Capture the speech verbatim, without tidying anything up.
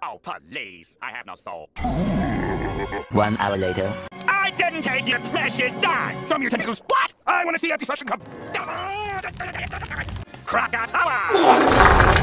Oh, please. I have no soul. One hour later. I didn't take your precious time! Show me your tentacles! What? I want to see empty suction come... Krakatoa!